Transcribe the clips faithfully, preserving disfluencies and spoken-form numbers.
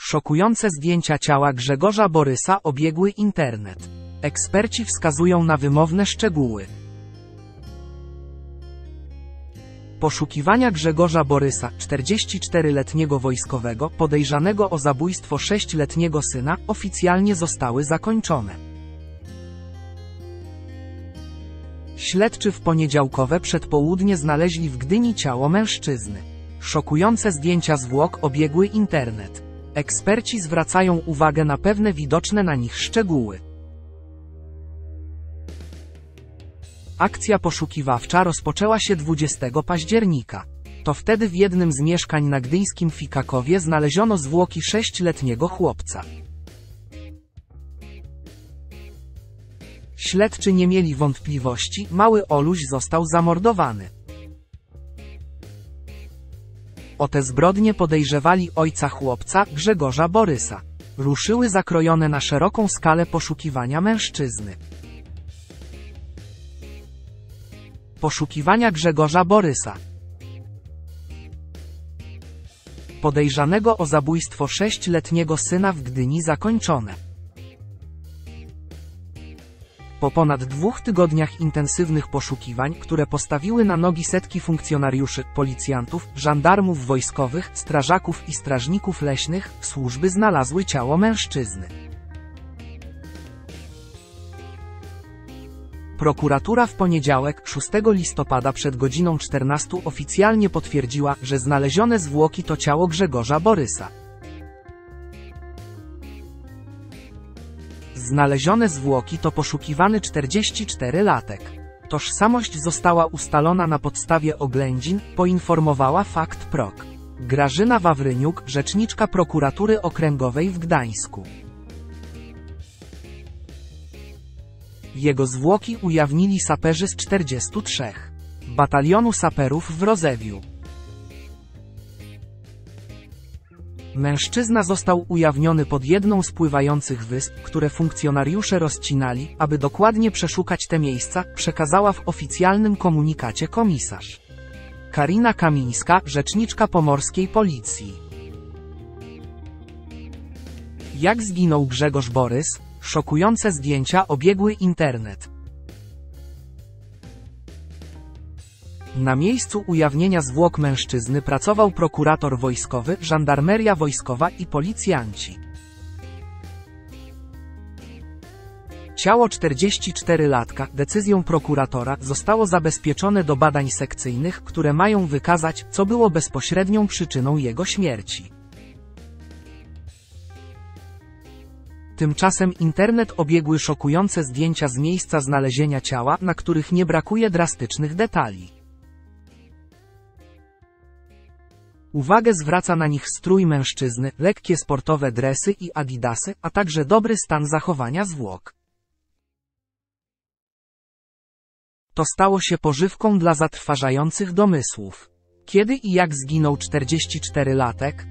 Szokujące zdjęcia ciała Grzegorza Borysa obiegły internet. Eksperci wskazują na wymowne szczegóły. Poszukiwania Grzegorza Borysa, czterdziestoczteroletniego wojskowego, podejrzanego o zabójstwo sześcioletniego syna, oficjalnie zostały zakończone. Śledczy w poniedziałkowe przedpołudnie znaleźli w Gdyni ciało mężczyzny. Szokujące zdjęcia zwłok obiegły internet. Eksperci zwracają uwagę na pewne widoczne na nich szczegóły. Akcja poszukiwawcza rozpoczęła się dwudziestego października. To wtedy w jednym z mieszkań na gdyńskim Fikakowie znaleziono zwłoki sześcioletniego chłopca. Śledczy nie mieli wątpliwości, mały Oluś został zamordowany. O te zbrodnie podejrzewali ojca chłopca, Grzegorza Borysa. Ruszyły zakrojone na szeroką skalę poszukiwania mężczyzny. Poszukiwania Grzegorza Borysa, podejrzanego o zabójstwo sześcioletniego syna w Gdyni, zakończone. Po ponad dwóch tygodniach intensywnych poszukiwań, które postawiły na nogi setki funkcjonariuszy, policjantów, żandarmów wojskowych, strażaków i strażników leśnych, służby znalazły ciało mężczyzny. Prokuratura w poniedziałek, szóstego listopada przed godziną czternastą oficjalnie potwierdziła, że znalezione zwłoki to ciało Grzegorza Borysa. Znalezione zwłoki to poszukiwany czterdziestoczterolatek. Tożsamość została ustalona na podstawie oględzin, poinformowała Fakt kropka prok. Grażyna Wawryniuk, rzeczniczka Prokuratury Okręgowej w Gdańsku. Jego zwłoki ujawnili saperzy z czterdziestu trzech Batalionu Saperów w Rozewiu. Mężczyzna został ujawniony pod jedną z pływających wysp, które funkcjonariusze rozcinali, aby dokładnie przeszukać te miejsca, przekazała w oficjalnym komunikacie komisarz Karina Kamińska, rzeczniczka pomorskiej policji. Jak zginął Grzegorz Borys? Szokujące zdjęcia obiegły internet. Na miejscu ujawnienia zwłok mężczyzny pracował prokurator wojskowy, żandarmeria wojskowa i policjanci. Ciało czterdziestoczterolatka, decyzją prokuratora, zostało zabezpieczone do badań sekcyjnych, które mają wykazać, co było bezpośrednią przyczyną jego śmierci. Tymczasem internet obiegły szokujące zdjęcia z miejsca znalezienia ciała, na których nie brakuje drastycznych detali. Uwagę zwraca na nich strój mężczyzny, lekkie sportowe dresy i adidasy, a także dobry stan zachowania zwłok. To stało się pożywką dla zatrważających domysłów. Kiedy i jak zginął czterdziestoczterolatek?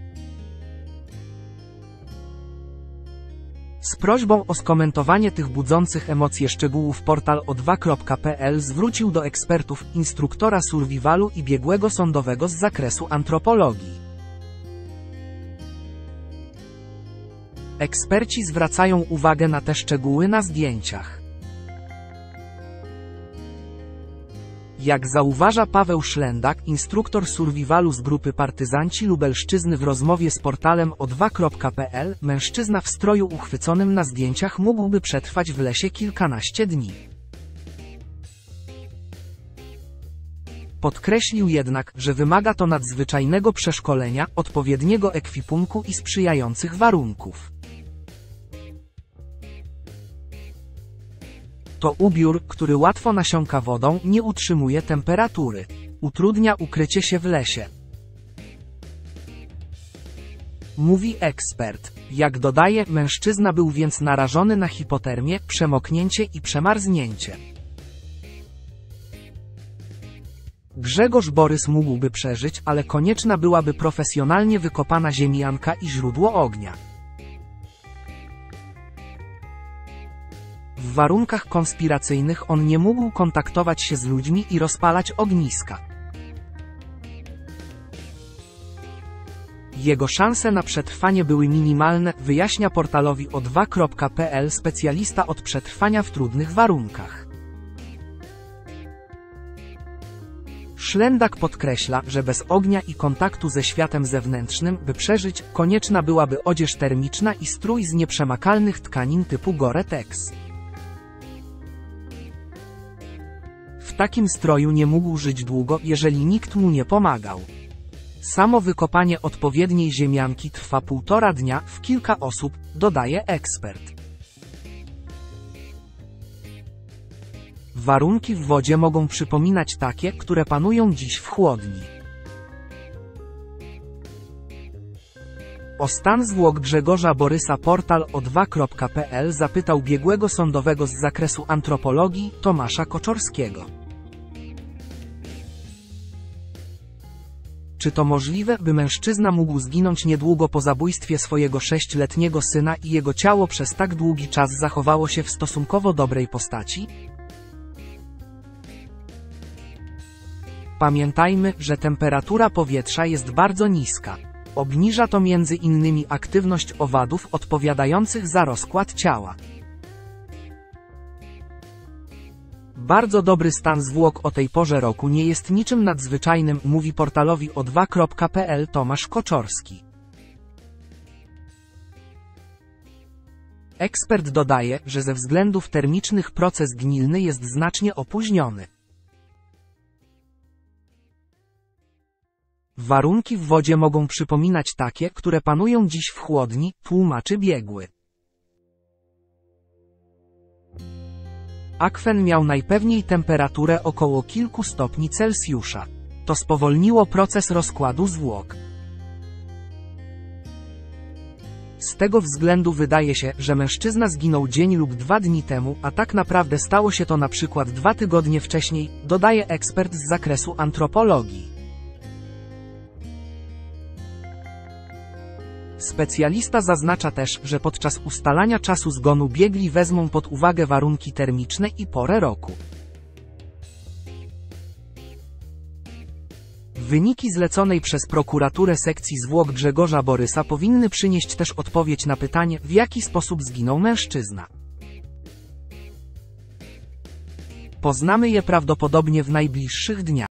Z prośbą o skomentowanie tych budzących emocje szczegółów portal o dwa kropka pe el zwrócił do ekspertów, instruktora survivalu i biegłego sądowego z zakresu antropologii. Eksperci zwracają uwagę na te szczegóły na zdjęciach. Jak zauważa Paweł Szlendak, instruktor survivalu z grupy Partyzanci Lubelszczyzny w rozmowie z portalem o dwa kropka pe el, mężczyzna w stroju uchwyconym na zdjęciach mógłby przetrwać w lesie kilkanaście dni. Podkreślił jednak, że wymaga to nadzwyczajnego przeszkolenia, odpowiedniego ekwipunku i sprzyjających warunków. To ubiór, który łatwo nasiąka wodą, nie utrzymuje temperatury. Utrudnia ukrycie się w lesie. Mówi ekspert. Jak dodaje, mężczyzna był więc narażony na hipotermię, przemoknięcie i przemarznięcie. Grzegorz Borys mógłby przeżyć, ale konieczna byłaby profesjonalnie wykopana ziemianka i źródło ognia. W warunkach konspiracyjnych on nie mógł kontaktować się z ludźmi i rozpalać ogniska. Jego szanse na przetrwanie były minimalne, wyjaśnia portalowi o dwa kropka pe el specjalista od przetrwania w trudnych warunkach. Szlendak podkreśla, że bez ognia i kontaktu ze światem zewnętrznym, by przeżyć, konieczna byłaby odzież termiczna i strój z nieprzemakalnych tkanin typu Gore-Tex. W takim stroju nie mógł żyć długo, jeżeli nikt mu nie pomagał. Samo wykopanie odpowiedniej ziemianki trwa półtora dnia, w kilka osób, dodaje ekspert. Warunki w wodzie mogą przypominać takie, które panują dziś w chłodni. O stan zwłok Grzegorza Borysa portal o dwa kropka pe el zapytał biegłego sądowego z zakresu antropologii Tomasza Koczorskiego. Czy to możliwe, by mężczyzna mógł zginąć niedługo po zabójstwie swojego sześcioletniego syna i jego ciało przez tak długi czas zachowało się w stosunkowo dobrej postaci? Pamiętajmy, że temperatura powietrza jest bardzo niska. Obniża to między innymi aktywność owadów odpowiadających za rozkład ciała. Bardzo dobry stan zwłok o tej porze roku nie jest niczym nadzwyczajnym, mówi portalowi o dwa kropka pe el Tomasz Koczorski. Ekspert dodaje, że ze względów termicznych proces gnilny jest znacznie opóźniony. Warunki w wodzie mogą przypominać takie, które panują dziś w chłodni, tłumaczy biegły. Akwen miał najpewniej temperaturę około kilku stopni Celsjusza. To spowolniło proces rozkładu zwłok. Z tego względu wydaje się, że mężczyzna zginął dzień lub dwa dni temu, a tak naprawdę stało się to na przykład dwa tygodnie wcześniej, dodaje ekspert z zakresu antropologii. Specjalista zaznacza też, że podczas ustalania czasu zgonu biegli wezmą pod uwagę warunki termiczne i porę roku. Wyniki zleconej przez prokuraturę sekcji zwłok Grzegorza Borysa powinny przynieść też odpowiedź na pytanie, w jaki sposób zginął mężczyzna. Poznamy je prawdopodobnie w najbliższych dniach.